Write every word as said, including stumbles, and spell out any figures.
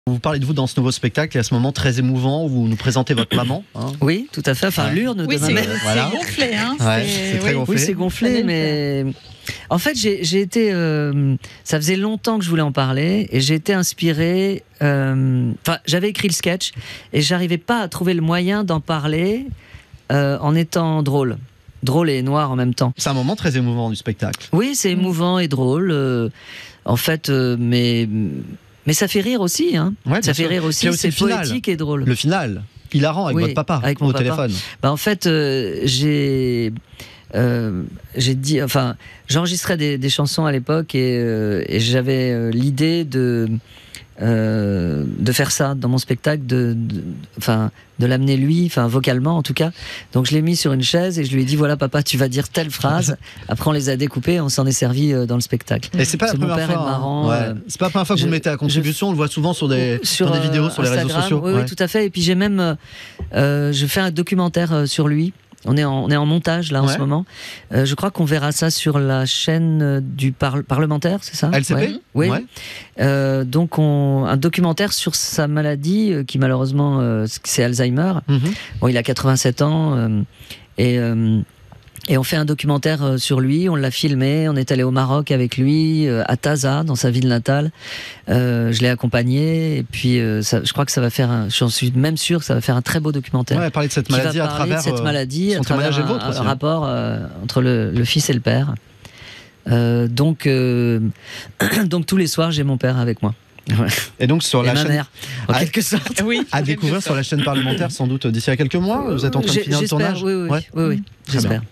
Vous parlez de vous dans ce nouveau spectacle et à ce moment très émouvant où vous nous présentez votre maman. Hein. Oui, tout à fait. Enfin, ouais. l'urne oui, de ma mère. mère. Voilà. C'est gonflé. Hein. Ouais, c'est très oui. gonflé. Oui, c'est gonflé, mais en fait, j'ai été. Euh... Ça faisait longtemps que je voulais en parler et j'ai été inspiré. Euh... Enfin, j'avais écrit le sketch et j'arrivais pas à trouver le moyen d'en parler euh, en étant drôle. Drôle et noir en même temps. C'est un moment très émouvant du spectacle. Oui, c'est émouvant et drôle. Euh, en fait, euh, mais. Mais ça fait rire aussi, hein. Ouais, ça fait sûr. rire aussi, c'est poétique et drôle. Le final, hilarant avec oui, votre papa avec mon au papa. téléphone. Bah, en fait, euh, j'ai euh, j'ai dit, enfin, j'enregistrais des, des chansons à l'époque et, euh, et j'avais euh, l'idée de euh, de faire ça dans mon spectacle, de, de, enfin, de l'amener lui, enfin vocalement en tout cas. Donc je l'ai mis sur une chaise et je lui ai dit voilà papa, tu vas dire telle phrase. Après on les a découpées, on s'en est servi dans le spectacle. Et c'est pas la première mon père fois. Est marrant, hein. ouais. euh, C'est pas la première fois que je, vous le mettez à contribution. Je, on le voit souvent sur des sur, sur des vidéos, sur Instagram, les réseaux sociaux. Oui, ouais. oui, tout à fait. Et puis j'ai même, euh, je fais un documentaire sur lui. On est, en, on est en montage là en ouais. ce moment. Euh, je crois qu'on verra ça sur la chaîne du par, parlementaire, c'est ça? L C P ouais. Oui. Ouais. Euh, donc on, un documentaire sur sa maladie euh, qui malheureusement euh, c'est Alzheimer. Mm-hmm. Bon, il a quatre-vingt-sept ans euh, et euh, et on fait un documentaire euh, sur lui. On l'a filmé. On est allé au Maroc avec lui euh, à Taza, dans sa ville natale. Euh, je l'ai accompagné et puis euh, ça, je crois que ça va faire. Un, j'en suis même sûr que ça va faire un très beau documentaire. Ouais, parler de cette maladie à travers de cette euh, maladie, son à travers témoignage un, et votre un, aussi, un hein. rapport euh, entre le, le fils et le père. Euh, donc, euh, donc tous les soirs, j'ai mon père avec moi. Ouais. Et donc sur et la ma chaîne, mère, en à, quelque sorte, oui, à découvrir sur la chaîne parlementaire sans doute d'ici à quelques mois. Vous êtes en train de finir le tournage. Oui, oui, ouais. oui, oui, oui j'espère.